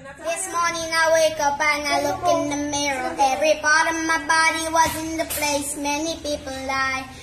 This morning I wake up and I look in the mirror. Every part of my body was in the place. Many people die.